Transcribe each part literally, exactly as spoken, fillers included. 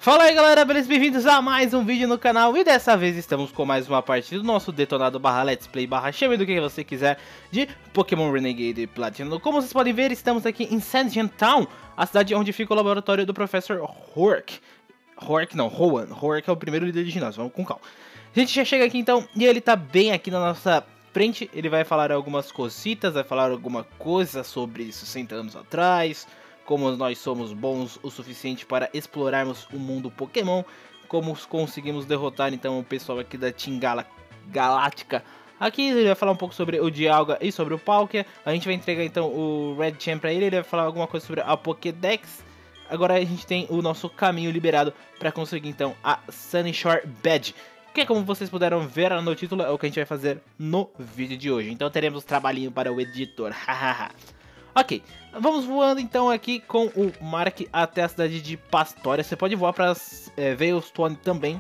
Fala aí galera, beleza? Bem-vindos a mais um vídeo no canal. E dessa vez estamos com mais uma partida do nosso detonado barra let's play barra chame do que você quiser de Pokémon Renegade Platinum. Como vocês podem ver, estamos aqui em Sandgem Town, a cidade onde fica o laboratório do professor Roark. Roark não, Rowan. Roark é o primeiro líder de ginásio, vamos com calma. A gente já chega aqui então e ele tá bem aqui na nossa frente. Ele vai falar algumas cositas, vai falar alguma coisa sobre sessenta anos atrás, como nós somos bons o suficiente para explorarmos o mundo Pokémon, como conseguimos derrotar então o pessoal aqui da Team Gala Galáctica. Aqui ele vai falar um pouco sobre o Dialga e sobre o Palkia. A gente vai entregar então o Red Champ para ele, ele vai falar alguma coisa sobre a Pokédex. Agora a gente tem o nosso caminho liberado para conseguir então a Sunyshore Badge, que é como vocês puderam ver no título, é o que a gente vai fazer no vídeo de hoje. Então teremos trabalhinho para o editor, hahaha. Ok, vamos voando então aqui com o Mark até a cidade de Pastória. Você pode voar para é, Veilstone também.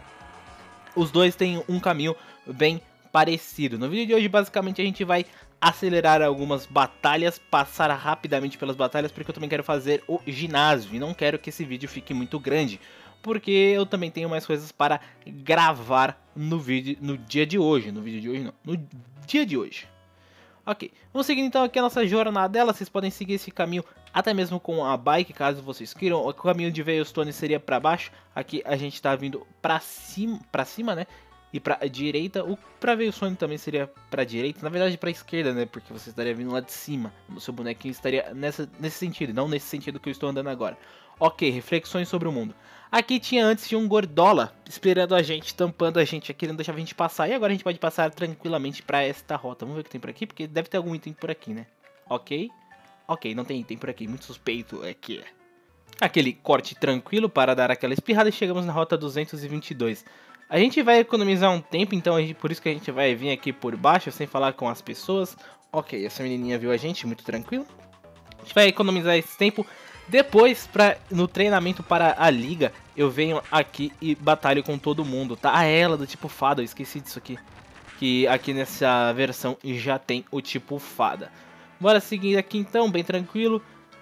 Os dois têm um caminho bem parecido. No vídeo de hoje, basicamente, a gente vai acelerar algumas batalhas, passar rapidamente pelas batalhas, porque eu também quero fazer o ginásio. E não quero que esse vídeo fique muito grande, porque eu também tenho mais coisas para gravar no vídeo, no dia de hoje. No vídeo de hoje não, no dia de hoje. Ok, vamos seguir então aqui a nossa jornada. Vocês podem seguir esse caminho até mesmo com a bike, caso vocês queiram. O caminho de Veilstone seria para baixo. Aqui a gente está vindo para cima, para cima, né? E para direita. O para Veilstone também seria para direita. Na verdade para esquerda, né? Porque você estaria vindo lá de cima. O seu bonequinho estaria nessa, nesse sentido, não nesse sentido que eu estou andando agora. Ok, reflexões sobre o mundo. Aqui tinha antes de um Gordola esperando a gente, tampando a gente aqui, não deixava a gente passar. E agora a gente pode passar tranquilamente para esta rota. Vamos ver o que tem por aqui, porque deve ter algum item por aqui, né? Ok. Ok, não tem item por aqui, muito suspeito é que é. Aquele corte tranquilo para dar aquela espirrada e chegamos na rota duzentos e vinte e dois. A gente vai economizar um tempo, então a gente, por isso que a gente vai vir aqui por baixo, sem falar com as pessoas. Ok, essa menininha viu a gente, muito tranquilo. A gente vai economizar esse tempo. Depois, pra, no treinamento para a liga, eu venho aqui e batalho com todo mundo, tá? Ah, ela do tipo fada, eu esqueci disso aqui. Que aqui nessa versão já tem o tipo fada. Bora seguir aqui então, bem tranquilo.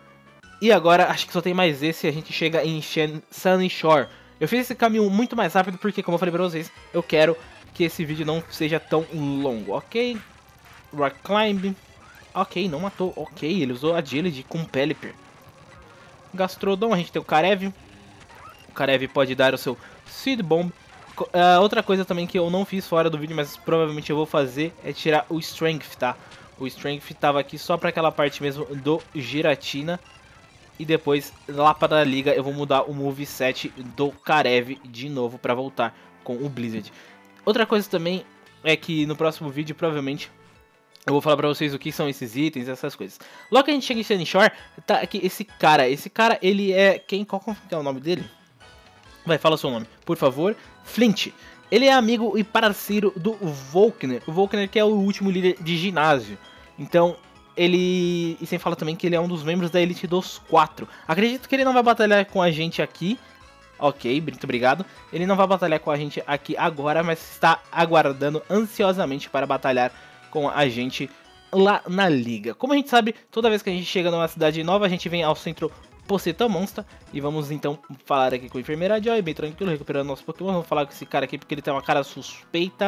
E agora, acho que só tem mais esse e a gente chega em Sunyshore. Eu fiz esse caminho muito mais rápido porque, como eu falei pra vocês, eu quero que esse vídeo não seja tão longo, ok? Rock Climb. Ok, não matou, ok, ele usou Agility com Pelipper. Gastrodon, a gente tem o Karev. O Karev pode dar o seu Seed Bomb. Uh, outra coisa também que eu não fiz fora do vídeo, mas provavelmente eu vou fazer, é tirar o Strength, tá? O Strength tava aqui só pra aquela parte mesmo do Giratina. E depois, lá para a liga, eu vou mudar o moveset do Karev de novo pra voltar com o Blizzard. Outra coisa também é que no próximo vídeo, provavelmente, eu vou falar pra vocês o que são esses itens, essas coisas. Logo que a gente chega em Sunyshore, tá aqui esse cara. Esse cara, ele é... Quem? Qual que é o nome dele? Vai, fala o seu nome, por favor. Flint. Ele é amigo e parceiro do Volkner. O Volkner que é o último líder de ginásio. Então, ele... E sem falar também que ele é um dos membros da Elite dos Quatro. Acredito que ele não vai batalhar com a gente aqui. Ok, muito obrigado. Ele não vai batalhar com a gente aqui agora, mas está aguardando ansiosamente para batalhar com a gente lá na liga. Como a gente sabe, toda vez que a gente chega numa cidade nova, a gente vem ao centro Poceta Monster. E vamos então falar aqui com a enfermeira Joy, bem tranquilo, recuperando nosso Pokémon. Vamos falar com esse cara aqui porque ele tem uma cara suspeita.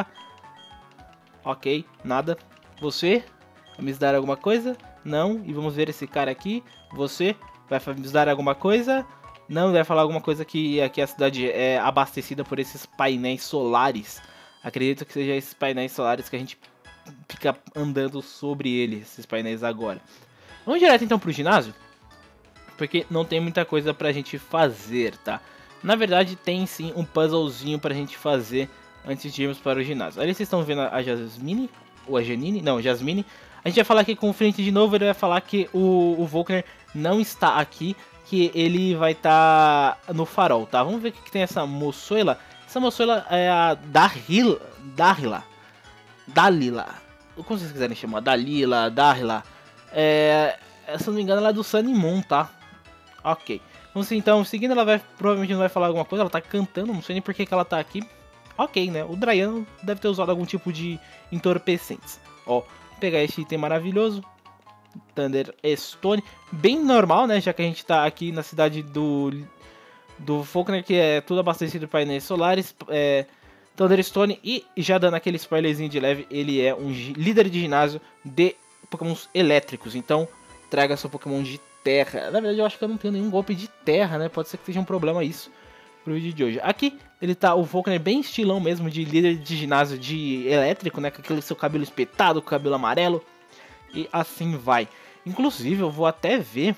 Ok, nada. Você? Vai me dar alguma coisa? Não. E vamos ver esse cara aqui. Você? Vai me dar alguma coisa? Não. Vai falar alguma coisa que aqui a cidade é abastecida por esses painéis solares. Acredito que seja esses painéis solares que a gente fica andando sobre ele, esses painéis agora. Vamos direto então pro ginásio, porque não tem muita coisa pra gente fazer, tá? Na verdade tem sim um puzzlezinho pra gente fazer antes de irmos para o ginásio. Ali vocês estão vendo a Jasmine, ou a Janine? Não, Jasmine. A gente vai falar aqui com o Flint de novo, ele vai falar que o, o Volkner não está aqui, que ele vai estar tá no farol, tá? Vamos ver o que, que tem essa moçoila. Essa moçoila é a Darila, Darila. Dalila, como vocês quiserem chamar, Dalila, Darila, é, se não me engano ela é do Sun Moon, tá? Ok, vamos então, seguindo ela vai, provavelmente não vai falar alguma coisa, ela tá cantando, não sei nem por que, que ela tá aqui. Ok, né, o Draiano deve ter usado algum tipo de entorpecentes. Ó, vou pegar esse item maravilhoso, Thunder Stone, bem normal, né, já que a gente tá aqui na cidade do do Falkner, que é tudo abastecido por painéis solares, é, Thunderstone, e já dando aquele spoilerzinho de leve, ele é um líder de ginásio de Pokémons elétricos, então traga seu Pokémon de terra. Na verdade eu acho que eu não tenho nenhum golpe de terra, né, pode ser que seja um problema isso pro vídeo de hoje. Aqui ele tá, o Falkner bem estilão mesmo, de líder de ginásio de elétrico, né, com aquele seu cabelo espetado, com o cabelo amarelo, e assim vai. Inclusive eu vou até ver,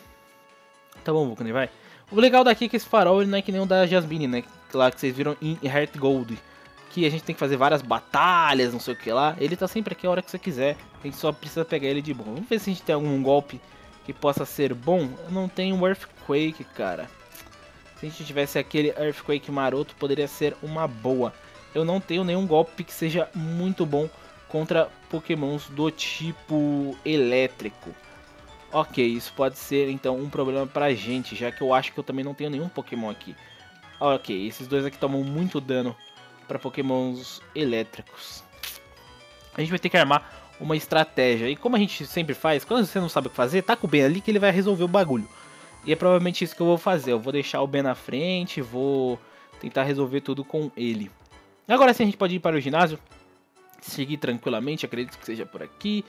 tá bom Falkner, vai. O legal daqui é que esse farol ele não é que nem o da Jasmine, né, lá que vocês viram em Heart Gold, que a gente tem que fazer várias batalhas, não sei o que lá. Ele tá sempre aqui a hora que você quiser, a gente só precisa pegar ele de bom. Vamos ver se a gente tem algum golpe que possa ser bom. Eu não tenho um Earthquake, cara. Se a gente tivesse aquele Earthquake maroto, poderia ser uma boa. Eu não tenho nenhum golpe que seja muito bom contra Pokémons do tipo elétrico. Ok, isso pode ser então um problema pra gente, já que eu acho que eu também não tenho nenhum Pokémon aqui. Ok, esses dois aqui tomam muito dano para Pokémons elétricos. A gente vai ter que armar uma estratégia. E como a gente sempre faz, quando você não sabe o que fazer, taca o Ben ali que ele vai resolver o bagulho. E é provavelmente isso que eu vou fazer. Eu vou deixar o Ben na frente, vou tentar resolver tudo com ele. Agora sim a gente pode ir para o ginásio, seguir tranquilamente, acredito que seja por aqui.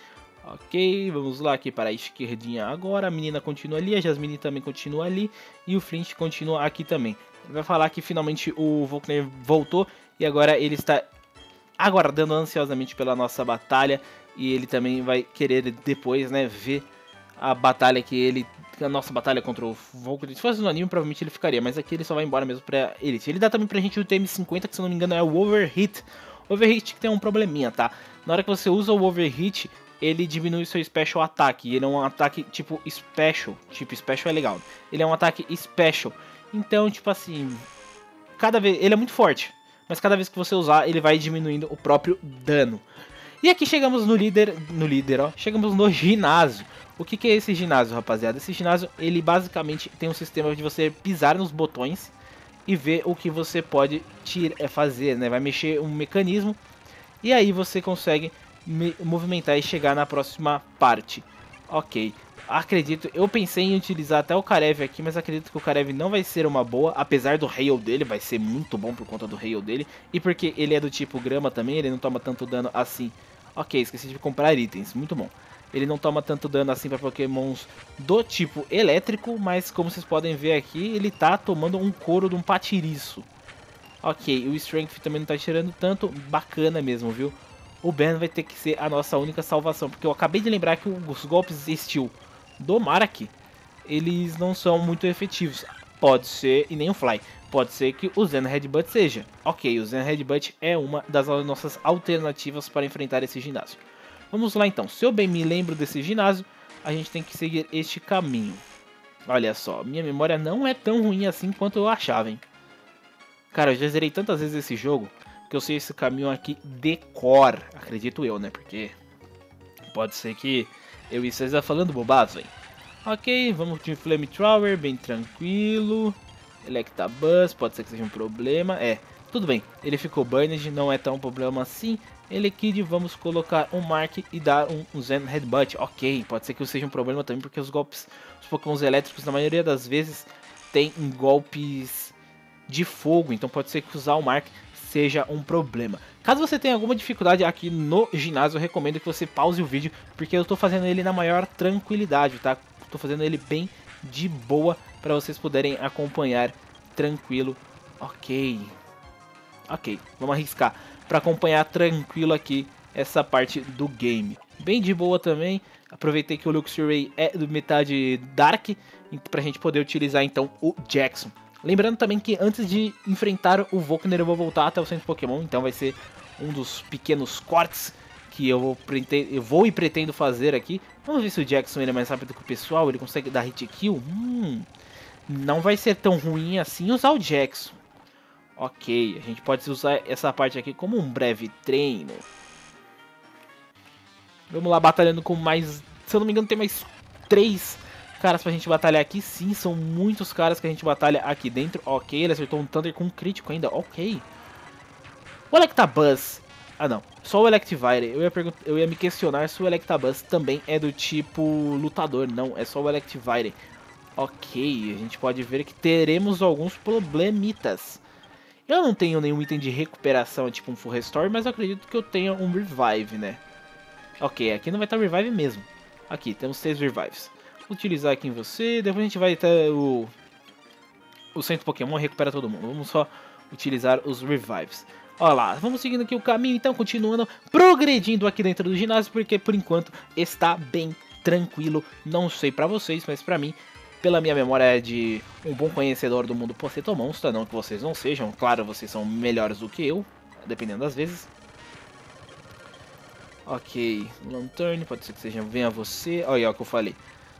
Ok, vamos lá aqui para a esquerdinha agora. A menina continua ali, a Jasmine também continua ali. E o Flint continua aqui também. Ele vai falar que finalmente o Falkner voltou e agora ele está aguardando ansiosamente pela nossa batalha. E ele também vai querer depois, né, ver a batalha que ele... A nossa batalha contra o Falkner. Se fosse no anime, provavelmente ele ficaria, mas aqui ele só vai embora mesmo pra Elite. Ele dá também pra gente o T M cinquenta, que se eu não me engano é o Overheat. O Overheat que tem um probleminha, tá? Na hora que você usa o Overheat, ele diminui seu Special Attack. Ele é um ataque tipo Special. Tipo, Special é legal. Ele é um ataque Special. Então, tipo assim... Cada vez... Ele é muito forte. Mas cada vez que você usar, ele vai diminuindo o próprio dano. E aqui chegamos no líder... No líder, ó. Chegamos no ginásio. O que, que é esse ginásio, rapaziada? Esse ginásio, ele basicamente tem um sistema de você pisar nos botões e ver o que você pode tirar, fazer, né? Vai mexer um mecanismo e aí você consegue movimentar e chegar na próxima parte. Ok, acredito, eu pensei em utilizar até o Karev aqui, mas acredito que o Karev não vai ser uma boa, apesar do Hail dele, vai ser muito bom por conta do Hail dele, e porque ele é do tipo grama também, ele não toma tanto dano assim. Ok, esqueci de comprar itens, muito bom. Ele não toma tanto dano assim para Pokémons do tipo elétrico, mas como vocês podem ver aqui, ele tá tomando um couro de um patiriço. Ok, o Strength também não tá tirando tanto, bacana mesmo, viu? O Ben vai ter que ser a nossa única salvação, porque eu acabei de lembrar que os golpes estilo do Marek, eles não são muito efetivos. Pode ser, e nem o Fly, pode ser que o Zen Headbutt seja. Ok, o Zen Headbutt é uma das nossas alternativas para enfrentar esse ginásio. Vamos lá então, se eu bem me lembro desse ginásio, a gente tem que seguir este caminho. Olha só, minha memória não é tão ruim assim quanto eu achava, hein. Cara, eu já zerei tantas vezes esse jogo, que eu sei esse caminho aqui de cor, acredito eu, né, porque pode ser que eu esteja falando bobagem. Ok, vamos de Flamethrower, bem tranquilo. Electabuzz, pode ser que seja um problema, é, tudo bem, ele ficou burned, não é tão problema assim. Elekid, vamos colocar um Mark e dar um, um Zen Headbutt. Ok, pode ser que seja um problema também, porque os golpes, os Pokémons elétricos, na maioria das vezes, tem golpes de fogo. Então pode ser que usar o Mark seja um problema. Caso você tenha alguma dificuldade aqui no ginásio, eu recomendo que você pause o vídeo, porque eu estou fazendo ele na maior tranquilidade, tá? Estou fazendo ele bem de boa, para vocês poderem acompanhar tranquilo. Ok. Ok, vamos arriscar para acompanhar tranquilo aqui essa parte do game. Bem de boa também. Aproveitei que o Luxury é do metade Dark, pra gente poder utilizar então o Jackson. Lembrando também que antes de enfrentar o Falkner eu vou voltar até o centro Pokémon, então vai ser um dos pequenos cortes que eu vou, eu vou e pretendo fazer aqui. Vamos ver se o Jackson ele é mais rápido que o pessoal, ele consegue dar hit kill. Hum, não vai ser tão ruim assim usar o Jackson. Ok, a gente pode usar essa parte aqui como um breve treino. Vamos lá, batalhando com mais... Se eu não me engano, tem mais três caras pra gente batalhar aqui. Sim, são muitos caras que a gente batalha aqui dentro. Ok, ele acertou um Thunder com um crítico ainda. Ok. O Electabuzz... Ah, não. Só o Electivire. Eu ia, pergunt... Eu ia me questionar se o Electabuzz também é do tipo lutador. Não, é só o Electivire. Ok, a gente pode ver que teremos alguns problemitas. Eu não tenho nenhum item de recuperação, tipo um full restore, mas eu acredito que eu tenha um revive, né? Ok, aqui não vai estar revive mesmo. Aqui, temos seis revives. Vou utilizar aqui em você, depois a gente vai ter o... O centro Pokémon recupera todo mundo. Vamos só utilizar os revives. Olha lá, vamos seguindo aqui o caminho, então, continuando, progredindo aqui dentro do ginásio, porque por enquanto está bem tranquilo. Não sei pra vocês, mas pra mim, pela minha memória de um bom conhecedor do mundo Pokémonsta, não que vocês não sejam, claro, vocês são melhores do que eu, dependendo das vezes. Ok, Lanturn, pode ser que seja venha você, olha é o que eu falei.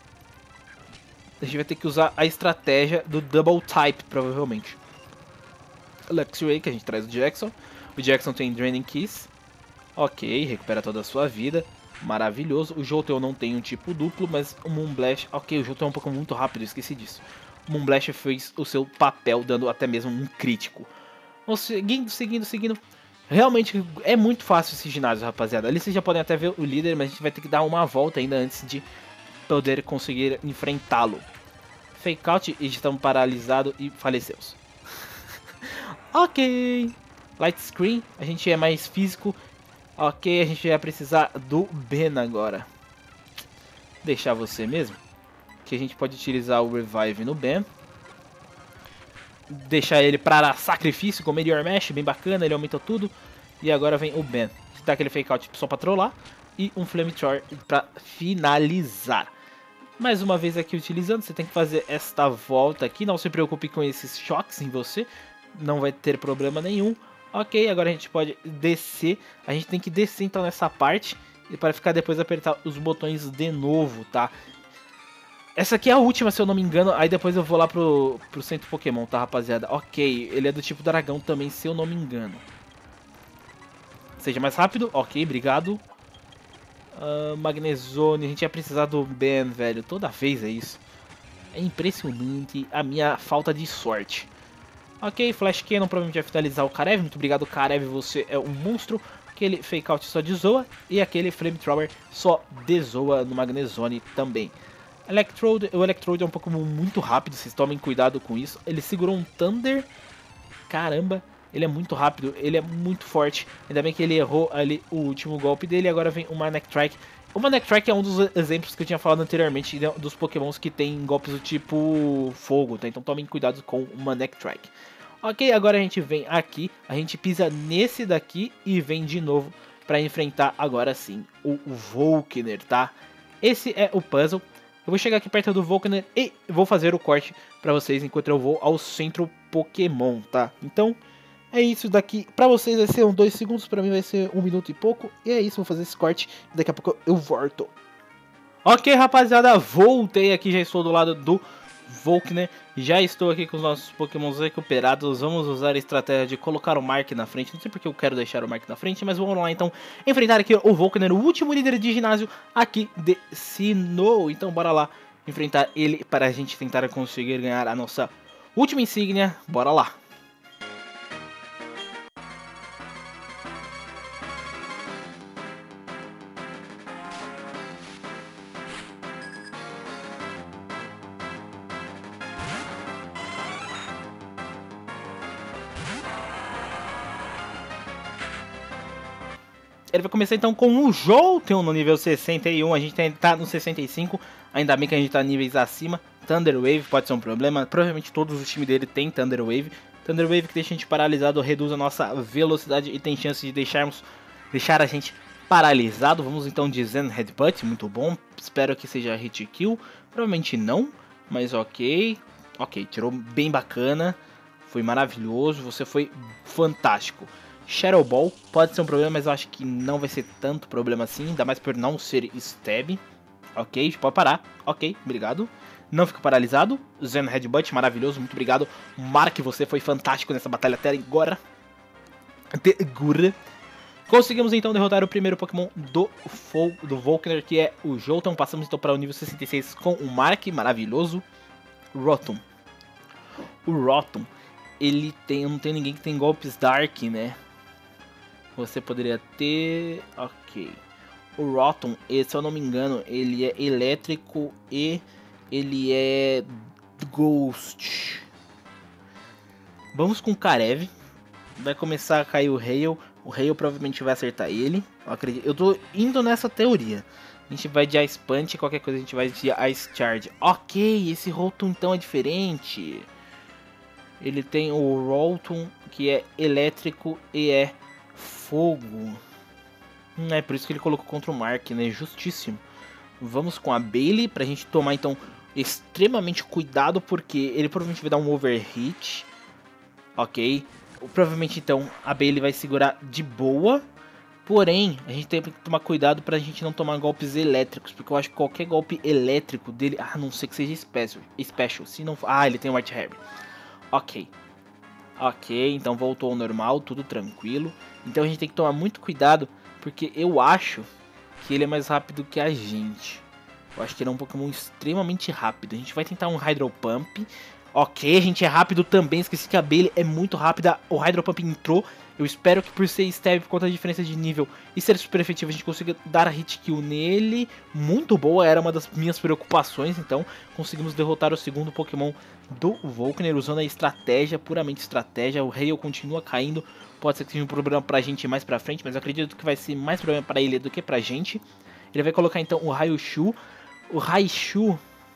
A gente vai ter que usar a estratégia do Double Type, provavelmente. Luxray, que a gente traz o Jackson. O Jackson tem Draining Kiss. Ok, recupera toda a sua vida. Maravilhoso. O Jolteon não tem um tipo duplo, mas o Moonblast... Ok, o Jolteon é um pouco muito rápido, esqueci disso. O Moonblast fez o seu papel, dando até mesmo um crítico. Vamos seguindo, seguindo, seguindo. Realmente é muito fácil esse ginásio, rapaziada. Ali vocês já podem até ver o líder, mas a gente vai ter que dar uma volta ainda antes de poder conseguir enfrentá-lo. Fake out, estamos paralisados e falecemos. Ok. Light Screen, a gente é mais físico. Ok, a gente vai precisar do Ben agora. Deixar você mesmo. Que a gente pode utilizar o Revive no Ben. Deixar ele para sacrifício com Meteor Mash, bem bacana, ele aumenta tudo. E agora vem o Ben. Dá aquele fake out só para trollar. E um Flamethrower para finalizar. Mais uma vez aqui utilizando, você tem que fazer esta volta aqui. Não se preocupe com esses choques em você. Não vai ter problema nenhum. Ok, agora a gente pode descer. A gente tem que descer então nessa parte. E para ficar depois apertar os botões de novo, tá? Essa aqui é a última, se eu não me engano. Aí depois eu vou lá pro, pro centro Pokémon, tá, rapaziada? Ok, ele é do tipo dragão também, se eu não me engano. Seja mais rápido. Ok, obrigado. Uh, Magnezone, a gente ia precisar do Ben, velho. Toda vez é isso. É impressionante a minha falta de sorte. Ok, Flash Cannon provavelmente vai finalizar o Karev. Muito obrigado, Karev, você é um monstro. Aquele Fake Out só desoa. E aquele Flamethrower só desoa no Magnezone também. Electrode, o Electrode é um Pokémon muito rápido, vocês tomem cuidado com isso. Ele segurou um Thunder. Caramba, ele é muito rápido, ele é muito forte. Ainda bem que ele errou ali o último golpe dele. Agora vem o Manectric. O Manectric é um dos exemplos que eu tinha falado anteriormente dos Pokémons que tem golpes do tipo fogo, tá? Então tomem cuidado com o Manectric. Ok, agora a gente vem aqui, a gente pisa nesse daqui e vem de novo para enfrentar agora sim o Volkner, tá? Esse é o puzzle. Eu vou chegar aqui perto do Volkner e vou fazer o corte para vocês enquanto eu vou ao centro Pokémon, tá? Então, é isso daqui. Para vocês vai ser um dois segundos, para mim vai ser um minuto e pouco. E é isso, vou fazer esse corte e daqui a pouco eu volto. Ok, rapaziada, voltei aqui, já estou do lado do Volkner. Já estou aqui com os nossos Pokémons recuperados. Vamos usar a estratégia de colocar o Mark na frente. Não sei porque eu quero deixar o Mark na frente, mas vamos lá então enfrentar aqui o Volkner, o último líder de ginásio aqui de Sinnoh. Então bora lá enfrentar ele para a gente tentar conseguir ganhar a nossa última insígnia. Bora lá. Ele vai começar então com o Jolteon no nível sessenta e um, a gente tá no sessenta e cinco, ainda bem que a gente tá níveis acima. Thunder Wave pode ser um problema, provavelmente todos os times dele tem Thunder Wave. Thunder Wave que deixa a gente paralisado, reduz a nossa velocidade e tem chance de deixarmos, deixar a gente paralisado. Vamos então de Zen Headbutt, muito bom, espero que seja hit kill, provavelmente não, mas ok. Ok, tirou bem bacana, foi maravilhoso, você foi fantástico. Shadow Ball pode ser um problema, mas eu acho que não vai ser tanto problema assim, ainda mais por não ser stab. Ok, pode parar. Ok, obrigado. Não fica paralisado. Zen Headbutt, maravilhoso, muito obrigado. Mark, você foi fantástico nessa batalha até agora. Até agora. Conseguimos então derrotar o primeiro Pokémon do, do Volkner, que é o Jolteon. Passamos então para o nível sessenta e seis com o Mark, maravilhoso. Rotom. O Rotom, ele tem, não tem ninguém que tem golpes Dark, né? Você poderia ter... Ok. O Rotom, se eu não me engano, ele é elétrico e ele é Ghost. Vamos com o Karev. Vai começar a cair o Hale. O Hale provavelmente vai acertar ele. Eu acredito. Eu tô indo nessa teoria. A gente vai de Ice Punch, qualquer coisa a gente vai de Ice Charge. Ok, esse Rotom então é diferente. Ele tem o Rotom, que é elétrico e é fogo. Hum, é por isso que ele colocou contra o Mark, né? Justíssimo. Vamos com a Bailey pra gente tomar então extremamente cuidado, porque ele provavelmente vai dar um overhit. Ok. Provavelmente então a Bailey vai segurar de boa. Porém, a gente tem que tomar cuidado pra gente não tomar golpes elétricos, porque eu acho que qualquer golpe elétrico dele, a não ser que seja special, special se não, ah, ele tem o White Harry. Ok. Ok, então voltou ao normal, tudo tranquilo. Então a gente tem que tomar muito cuidado, porque eu acho que ele é mais rápido que a gente. Eu acho que ele é um Pokémon extremamente rápido. A gente vai tentar um Hydro Pump. Ok, a gente é rápido também, esqueci que a Bailey é muito rápida. O Hydro Pump entrou. Eu espero que por ser Stab, contra a diferença de nível e ser super efetivo, a gente consiga dar a hit kill nele. Muito boa, era uma das minhas preocupações. Então conseguimos derrotar o segundo Pokémon do Volkner usando a estratégia, puramente estratégia. O Hale continua caindo, pode ser que seja um problema pra gente mais pra frente, mas eu acredito que vai ser mais problema pra ele do que pra gente. Ele vai colocar então o Raichu. O Raichu...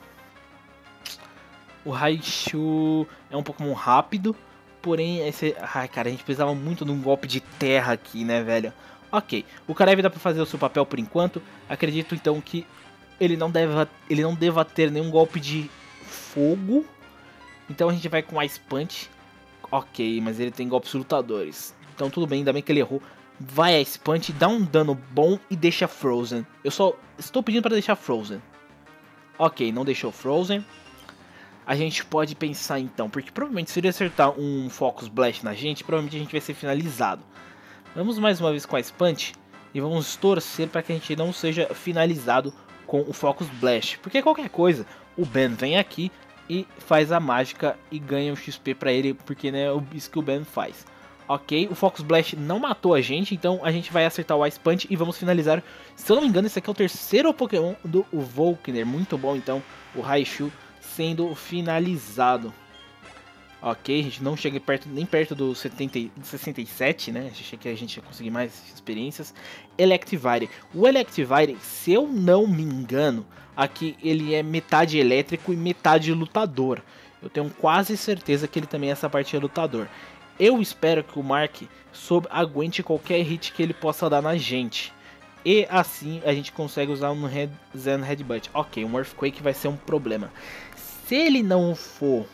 O Raichu é um Pokémon rápido, porém, esse... ai cara, a gente precisava muito de um golpe de terra aqui, né, velho? Ok, o Karev dá pra fazer o seu papel por enquanto. Acredito então que ele não deva, ele não deva ter nenhum golpe de fogo. Então a gente vai com Ice Punch. Ok, mas ele tem golpes lutadores. Então tudo bem, ainda bem que ele errou. Vai Ice Punch, dá um dano bom e deixa Frozen. Eu só estou pedindo para deixar Frozen. Ok, não deixou Frozen. A gente pode pensar então, porque provavelmente se ele acertar um Focus Blast na gente, provavelmente a gente vai ser finalizado. Vamos mais uma vez com a Ice Punch e vamos torcer para que a gente não seja finalizado com o Focus Blast. Porque qualquer coisa, o Ben vem aqui e faz a mágica e ganha o X P para ele, porque né, é isso que o Ben faz. Ok, o Focus Blast não matou a gente, então a gente vai acertar o Ice Punch e vamos finalizar. Se eu não me engano, esse aqui é o terceiro Pokémon do Volkner, muito bom então, o Raichu sendo finalizado. Ok, a gente não chega perto, nem perto do setenta, sessenta e sete, né? Achei que a gente ia conseguir mais experiências. Electivire. O Electivire, se eu não me engano, aqui ele é metade elétrico e metade lutador. Eu tenho quase certeza que ele também é essa parte é lutador. Eu espero que o Mark sob, aguente qualquer hit que ele possa dar na gente. E assim a gente consegue usar um Red, Zen Headbutt. Ok, um Earthquake vai ser um problema. Se ele não for...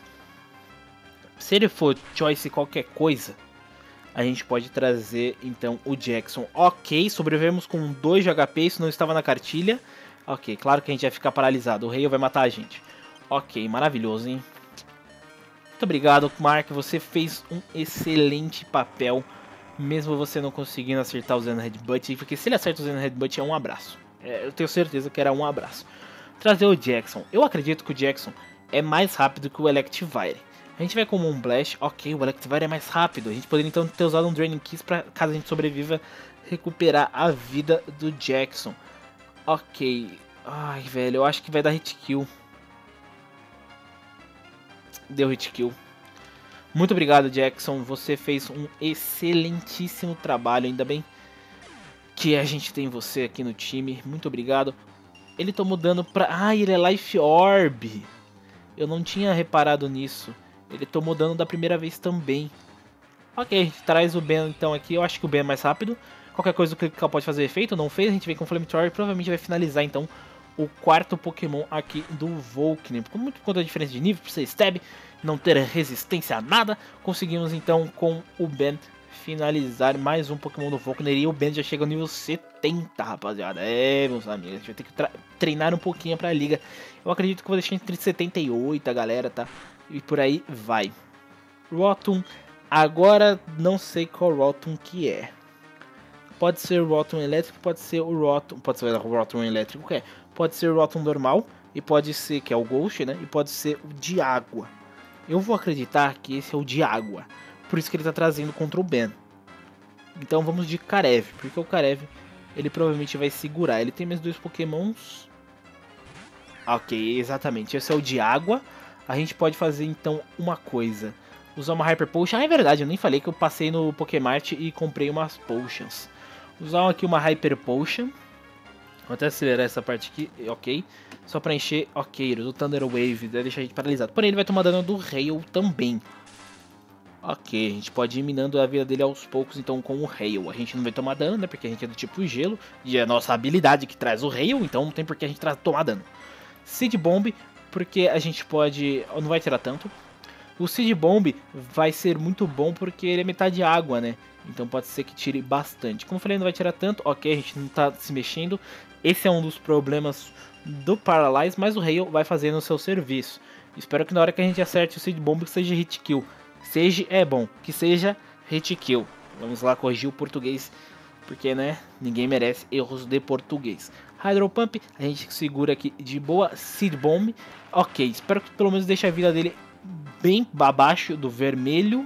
Se ele for choice qualquer coisa, a gente pode trazer então o Jackson. Ok, sobrevivemos com dois de H P, isso não estava na cartilha. Ok, claro que a gente vai ficar paralisado, o rei vai matar a gente. Ok, maravilhoso, hein? Muito obrigado, Mark, você fez um excelente papel, mesmo você não conseguindo acertar o Zen Headbutt, porque se ele acerta o Zen Headbutt é um abraço. É, eu tenho certeza que era um abraço. Trazer o Jackson. Eu acredito que o Jackson é mais rápido que o Electivire. A gente vai com um Blast, ok, o Electivire é mais rápido. A gente poderia então ter usado um Draining Kiss para, caso a gente sobreviva, recuperar a vida do Jackson. Ok, ai velho, eu acho que vai dar hit kill. Deu hit kill. Muito obrigado, Jackson, você fez um excelentíssimo trabalho, ainda bem que a gente tem você aqui no time, muito obrigado. Ele tomou dano pra... Ah, ele é Life Orb. Eu não tinha reparado nisso. Ele tomou dano da primeira vez também. Ok, a gente traz o Ben então aqui. Eu acho que o Ben é mais rápido. Qualquer coisa que ele pode fazer efeito, não fez. A gente vem com o Flamethrower e provavelmente vai finalizar então o quarto Pokémon aqui do Volkner. Por muito conta da diferença de nível, por ser Stab, não ter resistência a nada, conseguimos então com o Ben finalizar mais um Pokémon do Volkner. E o Ben já chega ao nível setenta, rapaziada. É, meus amigos, a gente vai ter que treinar um pouquinho pra liga. Eu acredito que eu vou deixar entre setenta e oito a galera, tá? E por aí vai. Rotom. Agora não sei qual Rotom que é. Pode ser o Rotom elétrico, pode ser o Rotom... Pode ser o Rotom elétrico, que é? Pode ser o Rotom normal. E pode ser, que é o Ghost, né? E pode ser o de água. Eu vou acreditar que esse é o de água. Por isso que ele tá trazendo contra o Ben. Então vamos de Karev. Porque o Karev, ele provavelmente vai segurar. Ele tem mais dois Pokémons. Ok, exatamente. Esse é o de água. A gente pode fazer então uma coisa. Usar uma Hyper Potion. Ah, é verdade, eu nem falei que eu passei no Pokémart e comprei umas Potions. Usar aqui uma Hyper Potion. Vou até acelerar essa parte aqui, ok. Só pra encher, ok, do Thunder Wave, vai deixar a gente paralisado. Porém, ele vai tomar dano do Hail também. Ok, a gente pode ir minando a vida dele aos poucos, então com o Hail. A gente não vai tomar dano, né, porque a gente é do tipo gelo. E é a nossa habilidade que traz o Hail, então não tem por que a gente tomar dano. Seed Bomb, porque a gente pode... não vai tirar tanto. O Seed Bomb vai ser muito bom porque ele é metade água, né? Então pode ser que tire bastante. Como eu falei, não vai tirar tanto. Ok, a gente não tá se mexendo. Esse é um dos problemas do Paralyze, mas o Hail vai fazer no seu serviço. Espero que na hora que a gente acerte o Seed Bomb seja hit kill. Seja é bom, que seja hit kill. Vamos lá corrigir o português, porque né, ninguém merece erros de português. Hydro Pump, a gente segura aqui de boa. Seed Bomb, ok, espero que pelo menos deixe a vida dele bem abaixo do vermelho.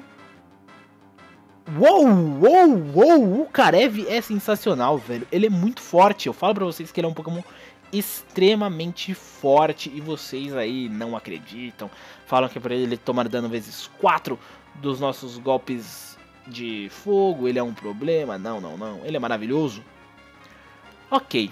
Uou, uou, uou, o Karev é sensacional, velho. Ele é muito forte, eu falo pra vocês que ele é um Pokémon extremamente forte e vocês aí não acreditam. Falam que é pra ele tomar dano vezes quatro dos nossos golpes de fogo, ele é um problema. Não, não, não, ele é maravilhoso. Ok.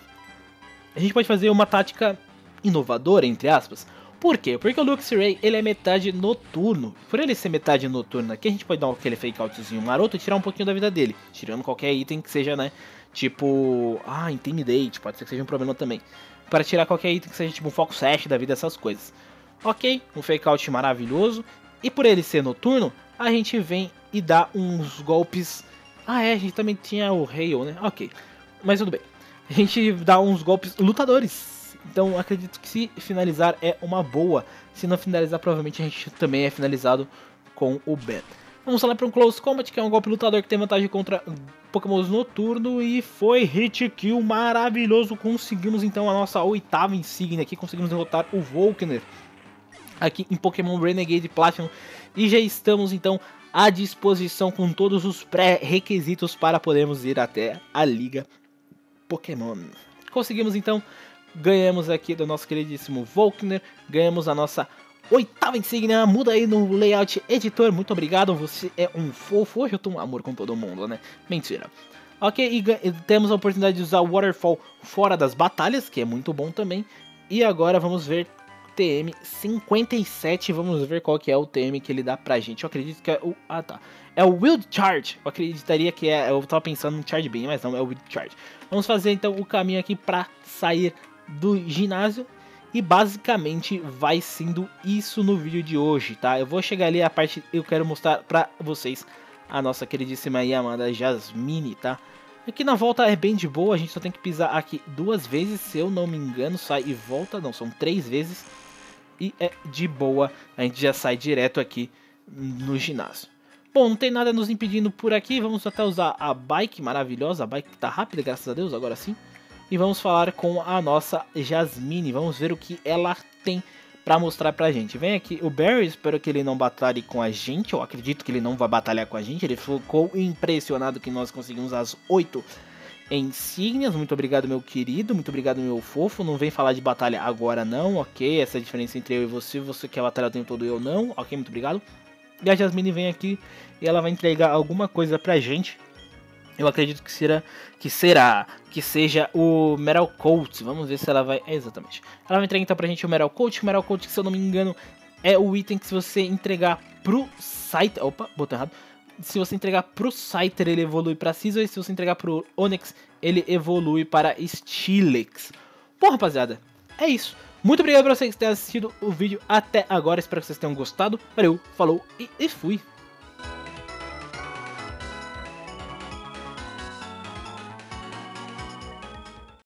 A gente pode fazer uma tática inovadora, entre aspas. Por quê? Porque o Luxray, ele é metade noturno. Por ele ser metade noturno aqui, a gente pode dar aquele fake outzinho maroto e tirar um pouquinho da vida dele. Tirando qualquer item que seja, né, tipo... ah, Intimidate, pode ser que seja um problema também. Para tirar qualquer item que seja tipo um Foco Sash da vida, essas coisas. Ok, um fake out maravilhoso. E por ele ser noturno, a gente vem e dá uns golpes... ah é, a gente também tinha o Hail, né? Ok, mas tudo bem. A gente dá uns golpes lutadores. Então acredito que se finalizar é uma boa. Se não finalizar, provavelmente a gente também é finalizado com o Ben. Vamos lá para um Close Combat, que é um golpe lutador que tem vantagem contra Pokémon noturno. E foi hit kill maravilhoso. Conseguimos então a nossa oitava insígnia aqui. Conseguimos derrotar o Volkner aqui em Pokémon Renegade Platinum. E já estamos então à disposição com todos os pré-requisitos para podermos ir até a Liga Pokémon. Conseguimos então... ganhamos aqui do nosso queridíssimo Volkner, ganhamos a nossa oitava insígnia. Muda aí no layout, editor, muito obrigado, você é um fofo. Hoje eu tô um amor com todo mundo, né? Mentira. Ok, e, e temos a oportunidade de usar o Waterfall fora das batalhas, que é muito bom também. E agora vamos ver T M cinquenta e sete, vamos ver qual que é o T M que ele dá pra gente. Eu acredito que é o... ah tá, é o Wild Charge. Eu acreditaria que é, eu tava pensando no Charge Beam, mas não, é o Wild Charge. Vamos fazer então o caminho aqui pra sair do ginásio e basicamente vai sendo isso no vídeo de hoje, tá? Eu vou chegar ali a parte, eu quero mostrar pra vocês a nossa queridíssima e amada Jasmine, tá? Aqui na volta é bem de boa, a gente só tem que pisar aqui duas vezes, se eu não me engano, sai e volta, não, são três vezes e é de boa, a gente já sai direto aqui no ginásio. Bom, não tem nada nos impedindo por aqui, vamos até usar a bike maravilhosa, a bike que tá rápida, graças a Deus, agora sim. E vamos falar com a nossa Jasmine. Vamos ver o que ela tem pra mostrar pra gente. Vem aqui o Barry, espero que ele não batalhe com a gente. Eu acredito que ele não vai batalhar com a gente. Ele ficou impressionado que nós conseguimos as oito insígnias. Muito obrigado, meu querido. Muito obrigado, meu fofo. Não vem falar de batalha agora não, ok? Essa é a diferença entre eu e você. Você quer batalhar o tempo todo e eu não. Ok, muito obrigado. E a Jasmine vem aqui e ela vai entregar alguma coisa pra gente. Eu acredito que será, que será, que seja o Metal Coat. Vamos ver se ela vai... É, exatamente. Ela vai entregar então pra gente o Metal Coat. O Metal Coat, que se eu não me engano, é o item que se você entregar pro Scyther... Opa, botão errado. Se você entregar pro Scyther, ele evolui pra Scizor. E se você entregar pro Onix, ele evolui para Steelix. Bom, rapaziada, é isso. Muito obrigado por vocês terem assistido o vídeo até agora. Espero que vocês tenham gostado. Valeu, falou e, e fui.